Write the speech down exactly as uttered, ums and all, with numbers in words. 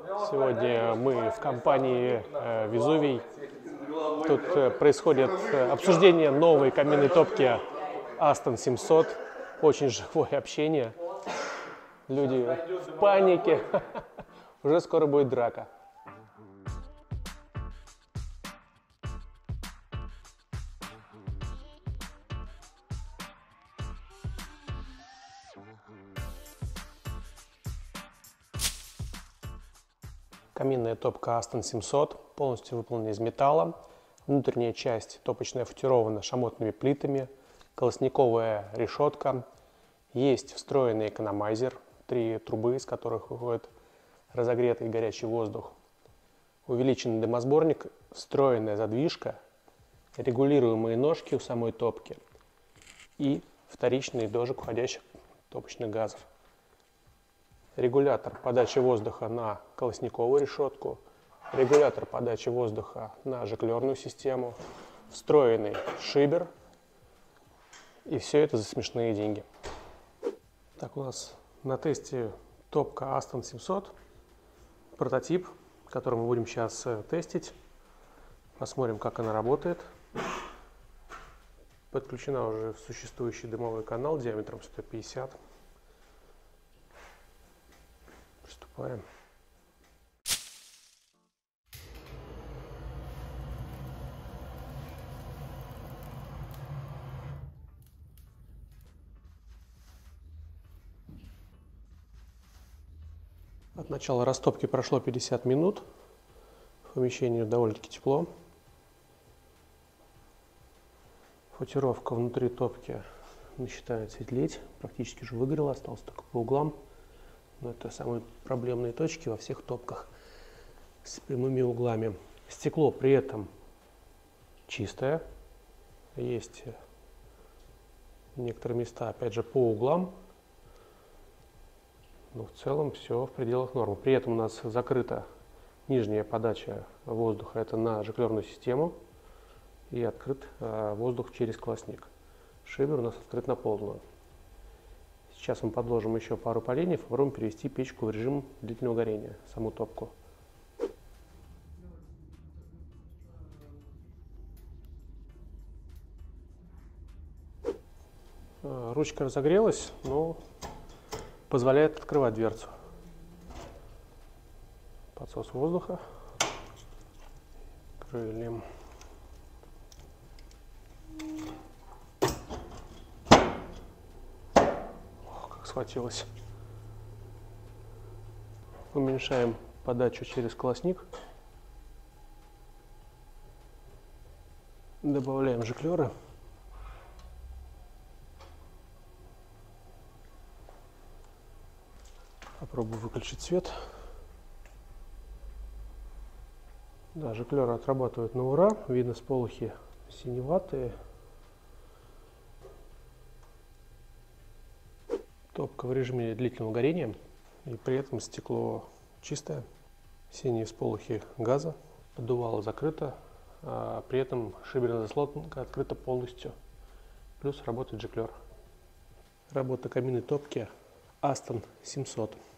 Сегодня мы в компании Везувий. Тут происходит обсуждение новой каминной топки Aston семьсот. Очень живое общение. Люди в панике. Уже скоро будет драка. Каминная топка Aston семьсот полностью выполнена из металла. Внутренняя часть топочная футирована шамотными плитами, колосниковая решетка. Есть встроенный экономайзер, три трубы, из которых выходит разогретый горячий воздух. Увеличенный дымосборник, встроенная задвижка, регулируемые ножки у самой топки и вторичный дожик входящих топочных газов. Регулятор подачи воздуха на колосниковую решетку, регулятор подачи воздуха на жиклерную систему, встроенный шибер, и все это за смешные деньги. Так, у нас на тесте топка Aston семьсот, прототип, который мы будем сейчас тестить. Посмотрим, как она работает. Подключена уже существующий дымовой канал диаметром сто пятьдесят. Приступаем. От начала растопки прошло пятьдесят минут. В помещении довольно-таки тепло. Футировка внутри топки начинает светлеть. Практически уже выгорела, осталось только по углам. Но это самые проблемные точки во всех топках с прямыми углами. Стекло при этом чистое. Есть некоторые места, опять же, по углам. Но в целом все в пределах нормы. При этом у нас закрыта нижняя подача воздуха, это на жиклерную систему. И открыт э, воздух через колосник. Шибер у нас открыт на полную. Сейчас мы подложим еще пару поленьев, попробуем перевести печку в режим длительного горения, саму топку. Ручка разогрелась, но позволяет открывать дверцу. Подсос воздуха. Крыльям. Схватилось. Уменьшаем подачу через колосник. Добавляем жиклеры. Попробую выключить свет. Да, жиклеры отрабатывают на ура. Видно, сполохи синеватые. Топка в режиме длительного горения, и при этом стекло чистое. Синие всполохи газа, поддувало закрыто, а при этом шиберная заслонка открыта полностью. Плюс работает жиклер. Работа каминной топки Aston семьсот.